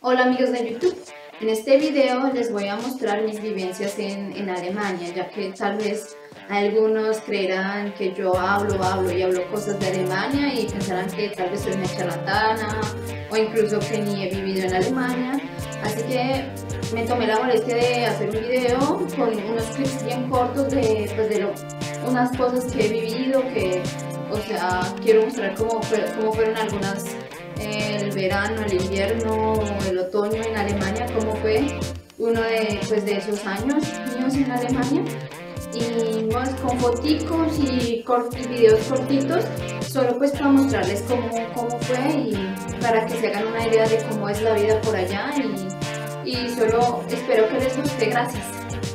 Hola amigos de YouTube, en este video les voy a mostrar mis vivencias en Alemania, ya que tal vez algunos creerán que yo hablo cosas de Alemania y pensarán que tal vez soy una charlatana o incluso que ni he vivido en Alemania. Así que me tomé la molestia de hacer un video con unos clips bien cortos de unas cosas que he vivido, quiero mostrar cómo fueron algunas, el verano, el invierno, el otoño en Alemania, cómo fue uno de esos años míos en Alemania, y pues con foticos y videos cortitos, solo pues para mostrarles cómo fue y para que se hagan una idea de cómo es la vida por allá, y solo espero que les guste. Gracias.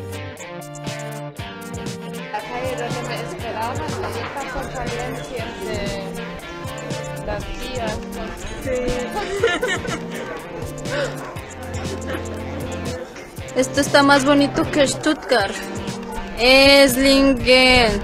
La calle donde me esperaban, ahorita por Valencia de las tías. Sí. Esto está más bonito que Stuttgart. Esslingen.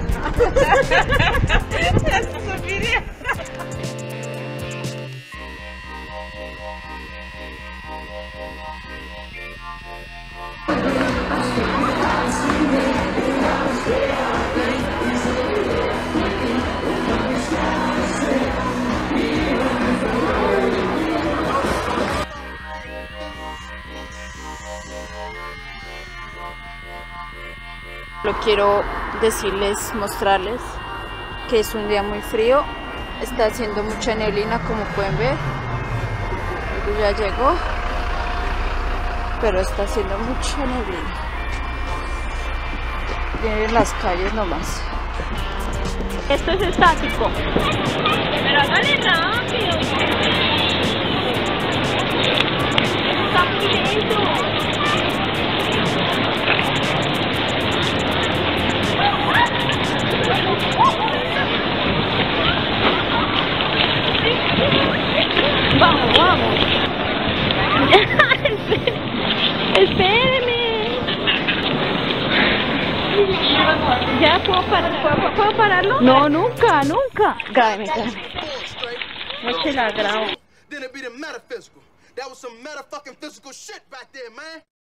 Lo quiero decirles, mostrarles que es un día muy frío, está haciendo mucha neblina como pueden ver, ya llegó, pero está haciendo mucha neblina, miren las calles nomás. Esto es estático, pero hágale rápido, está muy lento. Vamos, vamos. Espéreme. ¿Ya puedo pararlo? No, nunca, nunca. Grábeme, grábeme. No se la grabo.